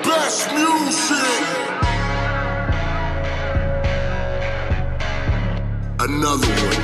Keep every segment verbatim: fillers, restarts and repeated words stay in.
best music. Another one.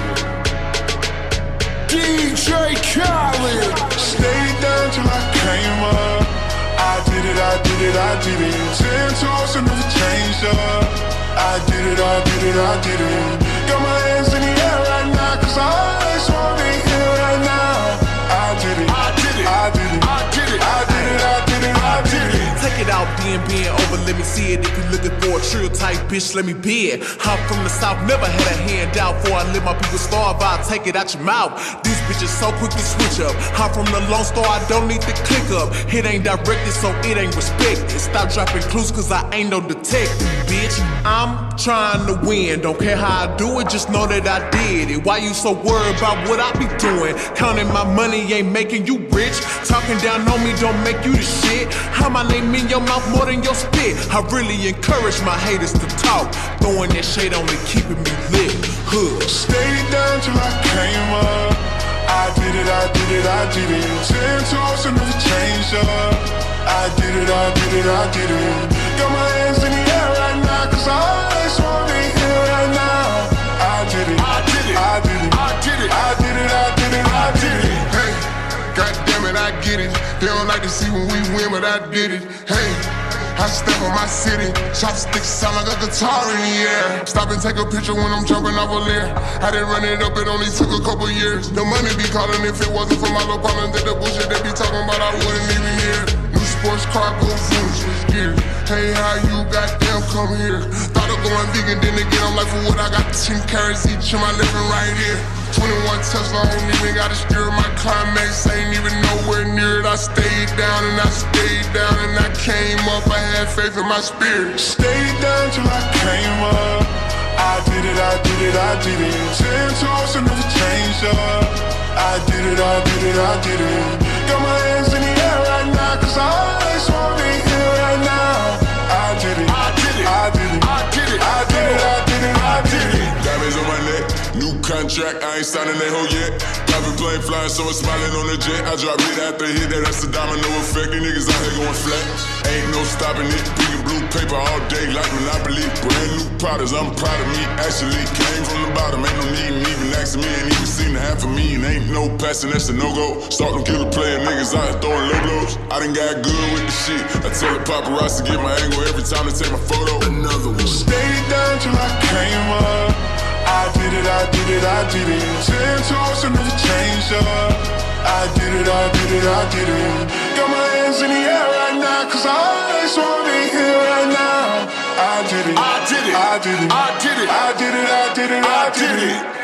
D J Khaled. Stayed down till I came up. I did it, I did it, I did it. Ten toes and never changed up. I did it, I did it, I did it. Got my hands in the air right now, cause I just wanna be here right now. I did it, I did it, I did it, I did it, I did it, I did it, I did it. Take it out, being, being over, let me see it. If you looking for a trill type bitch, let me be it. I'm from the south, never had a handout. Before I let my people starve, I'll take it out your mouth. These bitches so quick to switch up. I'm from the Lone Star, I don't need to click up. It ain't directed, so it ain't respected. Stop dropping clues, cause I ain't no detective, bitch. I'm trying to win, don't care how I do it, just know that I did it. Why you so worried about what I be doing? Counting my money ain't making you rich. Talking down on me don't make you the shit. How my name in your mouth more than your spit. I really encourage my haters to talk. Throwing that shade on me, keeping me lit. Hood. Stayed down till I came up. I did it, I did it, I did it. Ten toes and never changed up. I did it, I did it, I did it. Got my hands in the air right now, cause I just wanna be here right now. I did it, I did it, I did it, I did it, I did it, I did it, I did it. Hey, goddamn it, I get it. They don't like to see when we win, but I did it. Hey, I step on my city. Chopsticks sound like a guitar in the air. Stop and take a picture when I'm jumping off a layer. I didn't run it up, it only took a couple years. The money be calling if it wasn't for my little partner. That the bullshit they be talking about, I wouldn't even hear. New sports car, go zoom, switch gears. Hey, how you goddamn come here? Thought of going vegan, then again, I'm like, for what? I got ten carrots each in my living right here. twenty-one Tesla, I don't even gotta steer. My climax ain't even nowhere near it. I stayed down and I stayed down and I came up. I had faith in my spirit. Stayed down till I came up. I did it, I did it, I did it. Ten toes and never changed up. I did it, I did it, I did it. Got my hands in the air right now, cause I just wanna be here right now. I did it, I did it, I did it, I did it, I did it, I did it, I did it. Diamonds on my neck, new contract, I ain't signing that hoe yet. Private plane flying, so I'm smiling on the jet. I drop hit after hit, that, that's the domino effect. These niggas out here going flat. Ain't no stopping it. Pink and blue paper all day like Monopoly. Brand new products, I'm proud of me. Actually came from the bottom, ain't no need in even asking me. Ain't even seen the half of me, and ain't no passing, that's a no-go. Start them killer player niggas out here throwing low blows. I done got good with the shit. I tell the paparazzi to get my angle every time they take my photo. Another one. Stayed down till I came up. I did it, I did it, I did it. Ten toes and never changed up. I did it, I did it, I did it. Got my hands in the air right now, cause I just wanna be here right now. I did it, I did it, I did it, I did it, I did it, I did it, I did it.